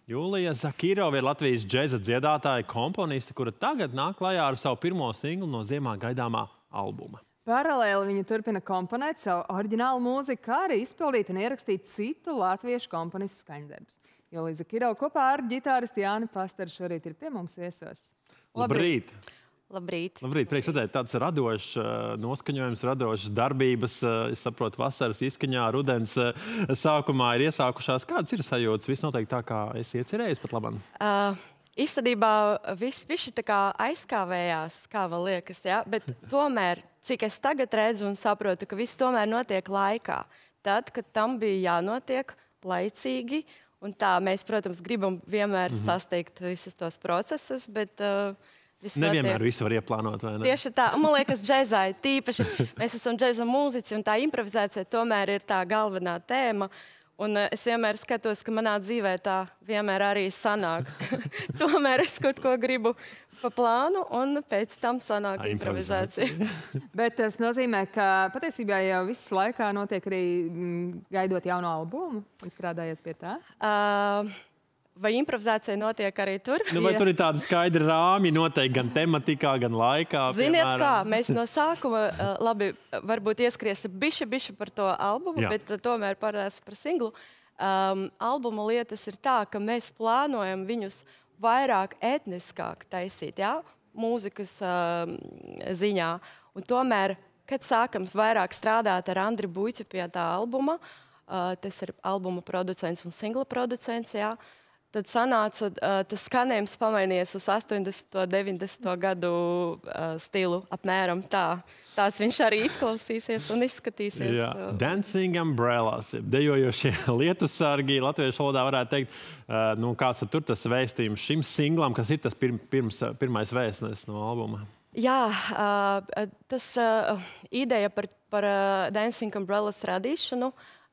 Julija Zakirova ir Latvijas džeza dziedātāja komponiste, kura tagad nāk klajā ar savu pirmo singlu no ziemā gaidāmā albuma. Paralēli viņa turpina komponēt savu oriģinālu mūziku, kā arī izpildīt un ierakstīt citu latviešu komponistu skaņdarbus. Julija Zakirova kopā ar ģitāristu Jāni Pasteru šorīt ir pie mums viesos. Labrīt! Labrīt! Labrīt! Prieks redzēt tāds radošs noskaņojums, radošas darbības. Es saprotu, vasaras izskaņā, rudens sākumā ir iesākušās. Kādas ir sajūtas? Viss noteikti tā, kā esi iecerējis pat labam? Īstenībā viss tā kā aizkāvējās, kā vēl liekas, ja? Bet tomēr, cik es tagad redzu un saprotu, ka viss tomēr notiek laikā. Tad, kad tam bija jānotiek laicīgi, un tā mēs, protams, gribam vienmēr sasteigt visus tos procesus, bet nevienmēr visu var ieplānot, vai ne? Tieši tā. Man liekas, džezā ir tīpaši. Mēs esam džeza mūziķi, un tā improvizācija tomēr ir tā galvenā tēma. Un es vienmēr skatos, ka manā dzīvē tā vienmēr arī sanāk. Tomēr es kaut ko gribu pa plānu, un pēc tam sanāk improvizācija. Bet tas nozīmē, ka patiesībā jau viss laikā notiek arī gaidot jaunu albumu un strādājot pie tā? Vai improvizācija notiek arī tur? Vai tur ir tādi skaidri rāmi noteikti gan tematikā, gan laikā? Ziniet kā, mēs no sākuma, labi, varbūt ieskriesim bišķi par to albumu, bet tomēr parādās par singlu. Albuma lietas ir tā, ka mēs plānojam viņus vairāk etniskāk taisīt, jā? Mūzikas ziņā. Un tomēr, kad sākam vairāk strādāt ar Andri Buļķu pie tā albuma, tas ir albuma producents un singla producents, jā, tad sanāca, tas skanējums pamainījies uz 80. 90. gadu stilu apmēram tā. Tās viņš arī izklausīsies un izskatīsies. Jā. Dancing Umbrellas, dejojošie lietussargi, latviešu valodā varētu teikt, kāds tur tas vēstījums šim singlam, kas ir tas pirmais vēstnes no albuma? Jā, tas ideja par Dancing Umbrellas radīšanu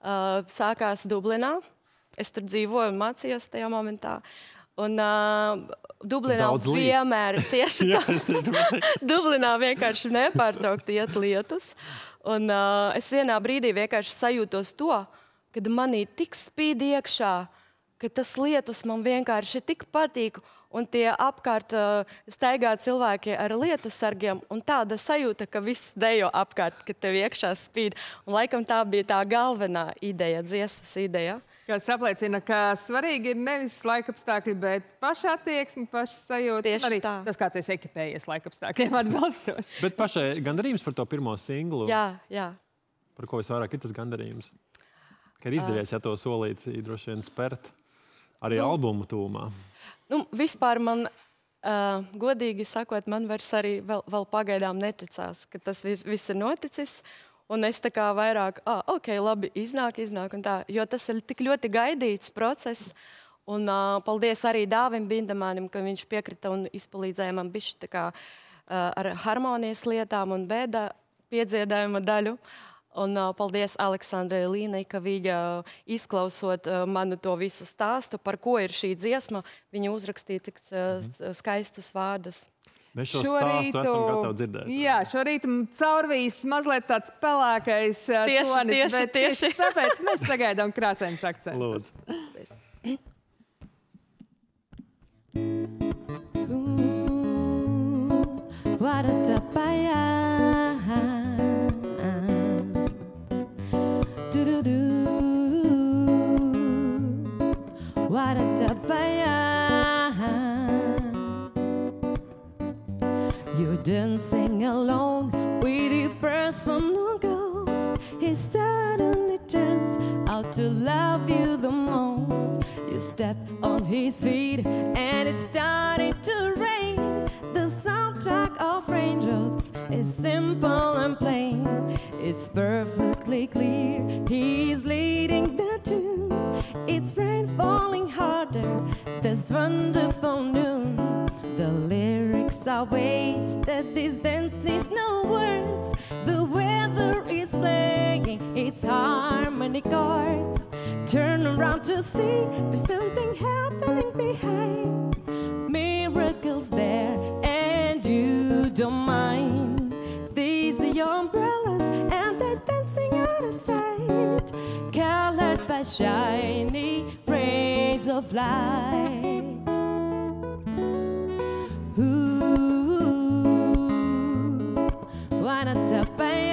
sākās Dublinā. Es tur dzīvoju un mācījos tajā momentā. Un Dublinā vienmēr tieši tā. Dublinā vienkārši nepārtraukti iet lietus. Un es vienā brīdī vienkārši sajūtos to, kad manī tik spīd iekšā, ka tas lietus man vienkārši tik patīk. Un tie apkārt staigā cilvēki ar lietusargiem, un tāda sajūta, ka viss dejo apkārt, ka tev iekšā spīd. Un laikam tā bija tā galvenā ideja, dziesmas ideja. Kas apliecina, ka svarīgi ir nevis laikapstākļi, bet paša attieksme, paša sajūta. Tieši arī tā. Tas, kā tu esi ekipējies laikapstākļiem atbalstoši. Bet pašai gandarījums par to pirmo singlu? Jā. Par ko visvairāk ir tas gandarījums? Ka ir izdevies, ja to solīt, droši vien spērt arī albumu tūmā. Vispār man, godīgi sakot, man vairs arī vēl pagaidām neticās, ka tas viss ir noticis. Un es tā kā vairāk, ok, labi, iznāk un tā, jo tas ir tik ļoti gaidīts process. Un paldies arī Dāvim Bindamānim, ka viņš piekrita un izpalīdzēja man bišķi tā kā ar harmonijas lietām un bēdā piedziedājuma daļu. Un paldies Aleksandrai Līnai, ka viņa izklausot manu to visu stāstu, par ko ir šī dziesma, viņa uzrakstīja tik skaistus vārdus. Mēs šo stāstu esam gatavi dzirdēt. Jā, šorīt caurvīs mazliet tāds pelēkais tonis, bet tieši tāpēc mēs sagaidām krāsains akcentus. Lūdzu. You're dancing alone with your personal ghost. He suddenly turns out to love you the most. You step on his feet and it's starting to rain. The soundtrack of raindrops is simple and plain. It's perfectly clear he's leading the tune. It's rain falling harder this wonderful noon. The lyrics are wasted, this dance needs no words. The weather is playing its harmony chords. Turn around to see there's something happening behind. Miracles there and you don't mind. These are your umbrellas and they're dancing out of sight. Colored by shiny rays of of light. Ooh, why not the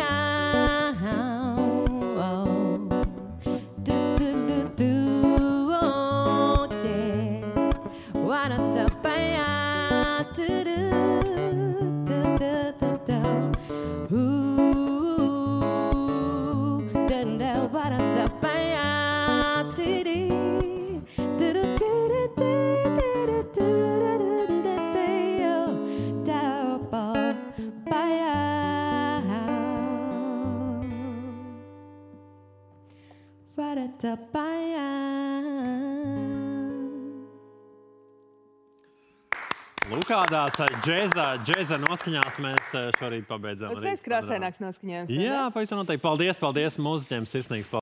Kādās džēza noskaņās mēs šorīt pabeidzām. Uzreiz krāsaināks noskaņojums. Jā, pavisam noteikti. Paldies mūziķiem, sirsnīgs paldies.